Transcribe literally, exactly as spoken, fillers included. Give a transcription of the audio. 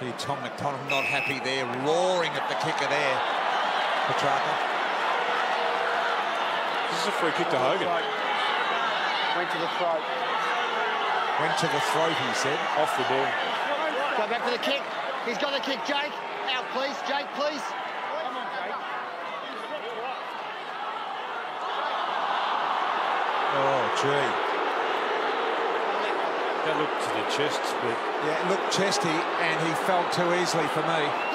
See Tom McConnell not happy there, roaring at the kicker there. Petrarca. This is a free kick to Hogan. Went to the throat. Went to the throat, he said. Off the ball. Go back for the kick. He's got the kick, Jake. Out, please. Jake, please. Come on, Jake. Oh, gee. That looked to the chest, but... Yeah, it looked chesty, and he fell too easily for me.